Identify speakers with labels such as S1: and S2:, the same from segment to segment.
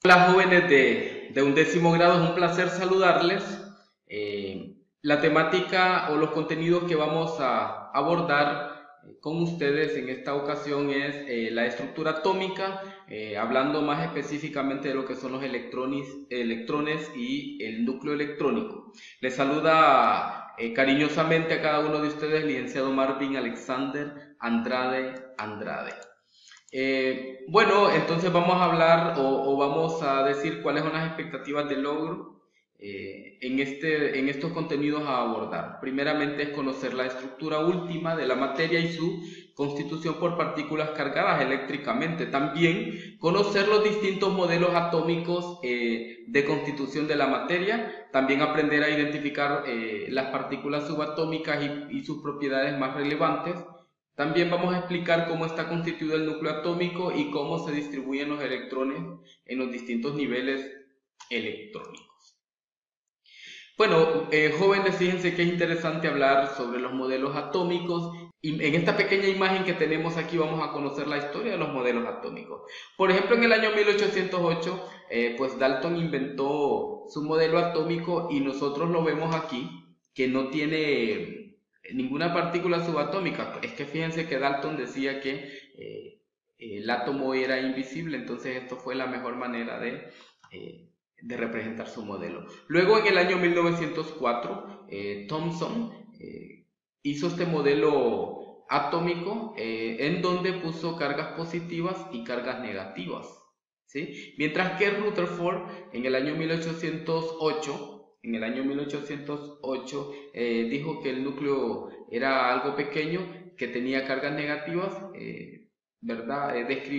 S1: Hola jóvenes de 11º grado, es un placer saludarles. La temática o los contenidos que vamos a abordar con ustedes en esta ocasión es la estructura atómica, hablando más específicamente de lo que son los electrones y el núcleo electrónico. Les saluda cariñosamente a cada uno de ustedes, licenciado Marvin Alexander Andrade. Bueno, entonces vamos a hablar o vamos a decir cuáles son las expectativas de logro en estos contenidos a abordar. Primeramente es conocer la estructura última de la materia y su constitución por partículas cargadas eléctricamente. También conocer los distintos modelos atómicos de constitución de la materia. También aprender a identificar las partículas subatómicas y sus propiedades más relevantes. También vamos a explicar cómo está constituido el núcleo atómico y cómo se distribuyen los electrones en los distintos niveles electrónicos. Bueno, jóvenes, fíjense que es interesante hablar sobre los modelos atómicos y en esta pequeña imagen que tenemos aquí vamos a conocer la historia de los modelos atómicos. Por ejemplo, en el año 1808, pues Dalton inventó su modelo atómico y nosotros lo vemos aquí, que no tiene ninguna partícula subatómica. Es que fíjense que Dalton decía que el átomo era invisible, entonces esto fue la mejor manera de representar su modelo. Luego, en el año 1904, Thomson hizo este modelo atómico en donde puso cargas positivas y cargas negativas, ¿sí? Mientras que Rutherford en el año 1808 dijo que el núcleo era algo pequeño, que tenía cargas negativas, ¿verdad?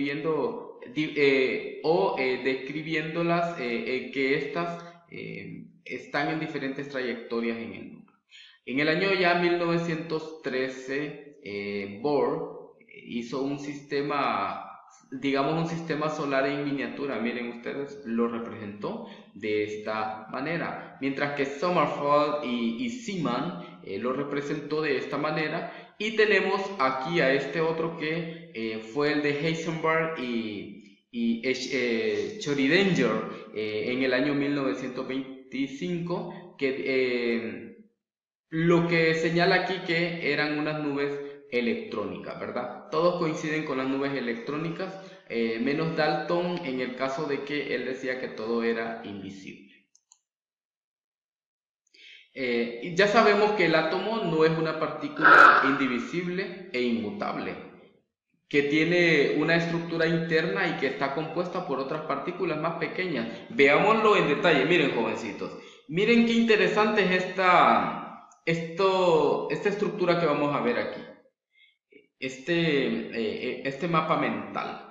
S1: Describiéndolas que estas están en diferentes trayectorias en el núcleo. En el año ya 1913, Bohr hizo un sistema, digamos un sistema solar en miniatura. Miren ustedes, lo representó de esta manera, mientras que Sommerfeld y Zeeman lo representó de esta manera. Y tenemos aquí a este otro que fue el de Heisenberg y Schrödinger en el año 1925, que lo que señala aquí que eran unas nubes electrónicas, ¿verdad? Todos coinciden con las nubes electrónicas, menos Dalton en el caso de que él decía que todo era invisible. Ya sabemos que el átomo no es una partícula indivisible e inmutable, que tiene una estructura interna y que está compuesta por otras partículas más pequeñas. Veámoslo en detalle, miren jovencitos, miren qué interesante es esta estructura que vamos a ver aquí, este mapa mental.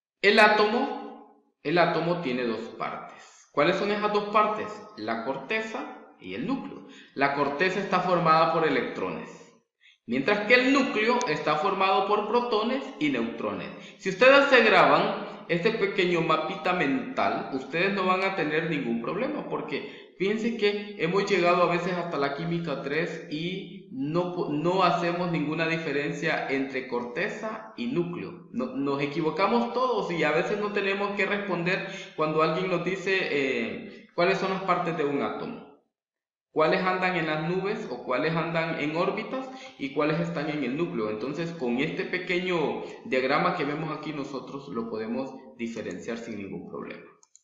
S1: El átomo tiene dos partes. ¿Cuáles son esas dos partes? La corteza y el núcleo. La corteza está formada por electrones, mientras que el núcleo está formado por protones y neutrones. Si ustedes se graban este pequeño mapita mental, ustedes no van a tener ningún problema, porque fíjense que hemos llegado a veces hasta la química 3 y no hacemos ninguna diferencia entre corteza y núcleo. Nos equivocamos todos y a veces no tenemos que responder cuando alguien nos dice cuáles son las partes de un átomo. Cuáles andan en las nubes o cuáles andan en órbitas y cuáles están en el núcleo. Entonces, con este pequeño diagrama que vemos aquí, nosotros lo podemos diferenciar sin ningún problema.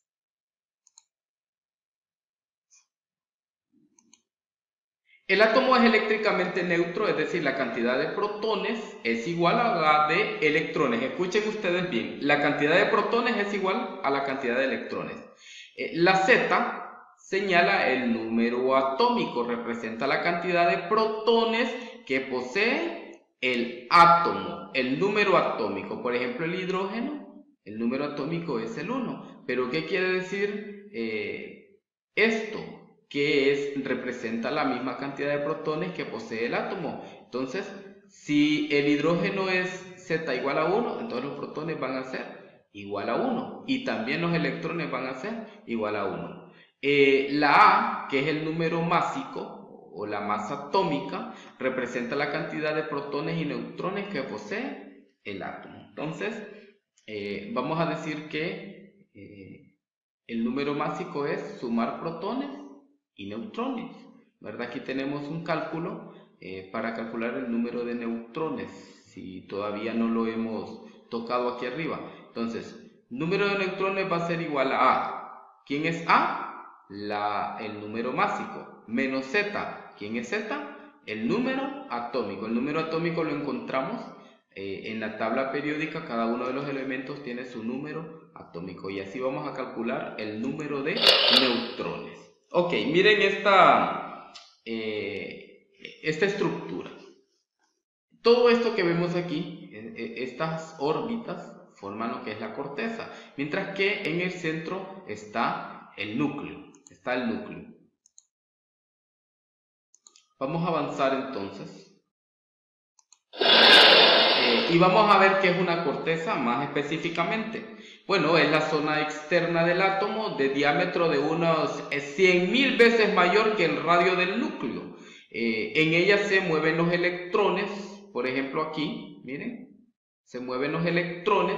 S1: El átomo es eléctricamente neutro, es decir, la cantidad de protones es igual a la de electrones. Escuchen ustedes bien, la cantidad de protones es igual a la cantidad de electrones. La Z señala el número atómico, representa la cantidad de protones que posee el átomo, el número atómico. Por ejemplo, el hidrógeno, el número atómico es el 1. ¿Pero qué quiere decir esto? Que representa la misma cantidad de protones que posee el átomo. Entonces, si el hidrógeno es Z igual a 1, entonces los protones van a ser igual a 1 y también los electrones van a ser igual a 1. La A, que es el número másico o la masa atómica, representa la cantidad de protones y neutrones que posee el átomo. Entonces, vamos a decir que el número másico es sumar protones y neutrones, ¿verdad? Aquí tenemos un cálculo para calcular el número de neutrones, si todavía no lo hemos tocado aquí arriba. Entonces, número de neutrones va a ser igual a A. ¿Quién es A? El número másico. Menos Z. ¿Quién es Z? El número atómico. El número atómico lo encontramos en la tabla periódica. Cada uno de los elementos tiene su número atómico. Y así vamos a calcular el número de neutrones. Ok, miren esta estructura. Todo esto que vemos aquí, estas órbitas, forman lo que es la corteza, mientras que en el centro está el núcleo. Vamos a avanzar entonces. Y vamos a ver qué es una corteza más específicamente. Bueno, es la zona externa del átomo de diámetro de unos 100.000 veces mayor que el radio del núcleo. En ella se mueven los electrones, por ejemplo aquí, miren, se mueven los electrones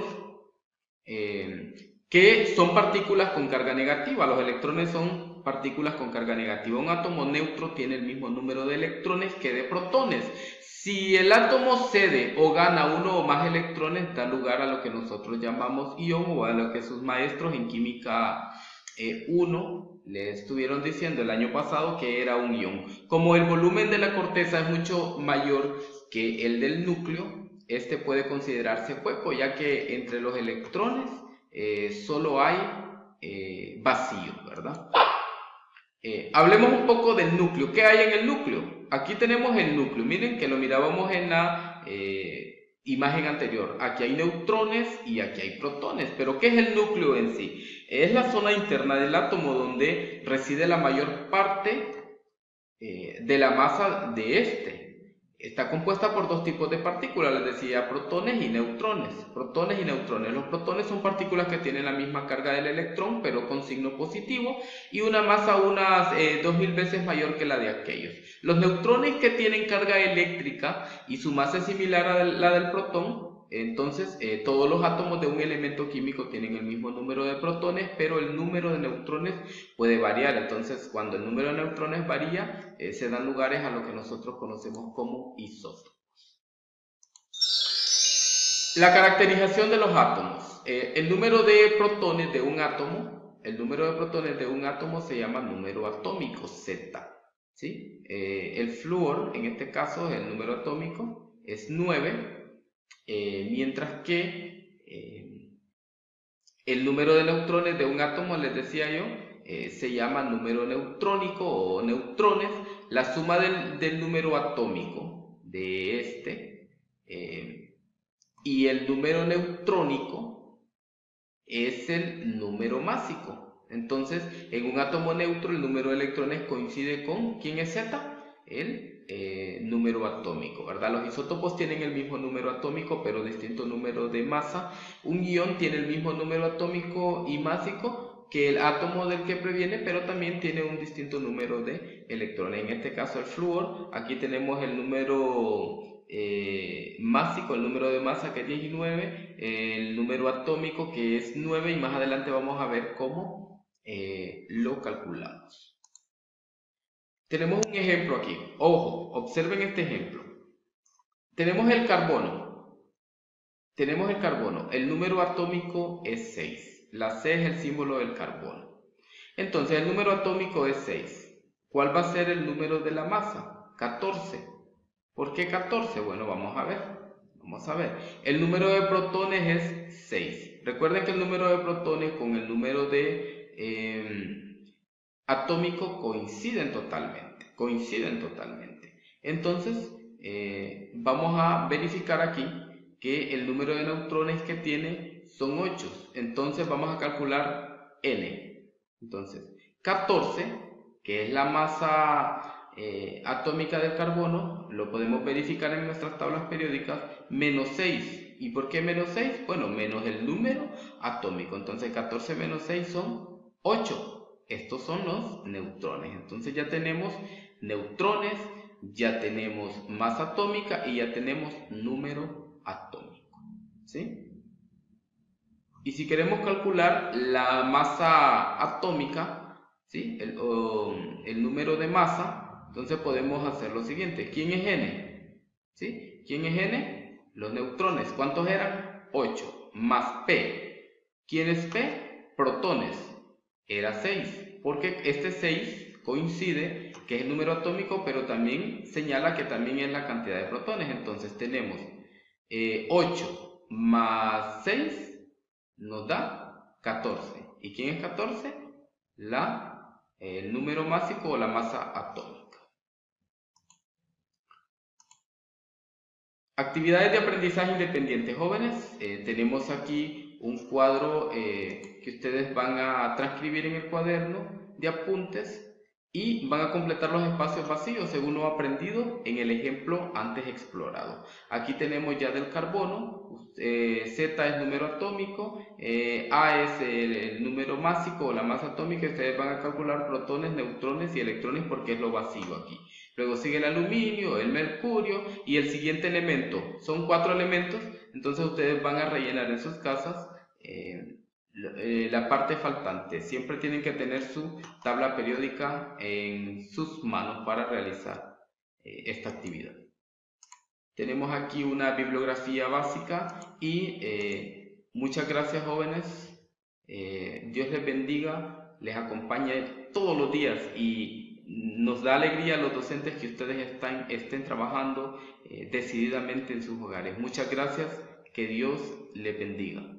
S1: que son partículas con carga negativa. Los electrones son partículas con carga negativa. Un átomo neutro tiene el mismo número de electrones que de protones. Si el átomo cede o gana uno o más electrones, da lugar a lo que nosotros llamamos ion, o a lo que sus maestros en química 1 le estuvieron diciendo el año pasado que era un ion. Como el volumen de la corteza es mucho mayor que el del núcleo, este puede considerarse hueco, ya que entre los electrones solo hay vacío, ¿verdad? Hablemos un poco del núcleo. ¿Qué hay en el núcleo? Aquí tenemos el núcleo. Miren que lo mirábamos en la imagen anterior. Aquí hay neutrones y aquí hay protones. Pero ¿qué es el núcleo en sí? Es la zona interna del átomo donde reside la mayor parte de la masa de este. Está compuesta por dos tipos de partículas, les decía, protones y neutrones. Protones y neutrones. Los protones son partículas que tienen la misma carga del electrón, pero con signo positivo, y una masa unas 2000 veces mayor que la de aquellos. Los neutrones que tienen carga eléctrica y su masa es similar a la del protón, entonces todos los átomos de un elemento químico tienen el mismo número de protones, pero el número de neutrones puede variar. Entonces, cuando el número de neutrones varía, se dan lugares a lo que nosotros conocemos como isótopos. La caracterización de los átomos. El número de protones de un átomo, se llama número atómico, Z. ¿Sí? El flúor, en este caso, el número atómico es 9, mientras que el número de neutrones de un átomo, les decía yo, se llama número neutrónico o neutrones. La suma del número atómico de este y el número neutrónico es el número másico. Entonces, en un átomo neutro el número de electrones coincide con, ¿quién es Z? El número atómico, ¿verdad? Los isótopos tienen el mismo número atómico, pero distinto número de masa. Un ion tiene el mismo número atómico y másico que el átomo del que proviene, pero también tiene un distinto número de electrones. En este caso, el flúor, aquí tenemos el número másico, el número de masa que es 19, el número atómico que es 9, y más adelante vamos a ver cómo lo calculamos. Tenemos un ejemplo aquí. Ojo, observen este ejemplo. Tenemos el carbono. El número atómico es 6. La C es el símbolo del carbono. Entonces el número atómico es 6. ¿Cuál va a ser el número de la masa? 14. ¿Por qué 14? Bueno, vamos a ver. El número de protones es 6. Recuerden que el número de protones con el número de atómico coinciden totalmente. Entonces, vamos a verificar aquí que el número de neutrones que tiene son 8. Entonces, vamos a calcular N. Entonces, 14, que es la masa atómica del carbono, lo podemos verificar en nuestras tablas periódicas, menos 6. ¿Y por qué menos 6? Bueno, menos el número atómico. Entonces, 14 menos 6 son 8. Estos son los neutrones. Entonces ya tenemos neutrones, ya tenemos masa atómica y ya tenemos número atómico. ¿Sí? Y si queremos calcular la masa atómica, ¿sí? El número de masa, entonces podemos hacer lo siguiente. ¿Quién es N? ¿Sí? ¿Quién es N? Los neutrones. ¿Cuántos eran? 8. Más P. ¿Quién es P? Protones. Era 6. Porque este 6 coincide que es el número atómico, pero también señala que también es la cantidad de protones. Entonces tenemos 8 más 6 nos da 14. ¿Y quién es 14? El número másico o la masa atómica. Actividades de aprendizaje independiente, jóvenes. Tenemos aquí un cuadro que ustedes van a transcribir en el cuaderno de apuntes y van a completar los espacios vacíos según lo aprendido en el ejemplo antes explorado. Aquí tenemos ya del carbono, Z es número atómico, A es el número másico o la masa atómica. Ustedes van a calcular protones, neutrones y electrones porque es lo vacío aquí. Luego sigue el aluminio, el mercurio y el siguiente elemento. Son 4 elementos, entonces ustedes van a rellenar en sus casas la parte faltante. Siempre tienen que tener su tabla periódica en sus manos para realizar esta actividad. Tenemos aquí una bibliografía básica y muchas gracias, jóvenes. Dios les bendiga, les acompañe todos los días y nos da alegría a los docentes que ustedes estén trabajando decididamente en sus hogares. Muchas gracias, que Dios les bendiga.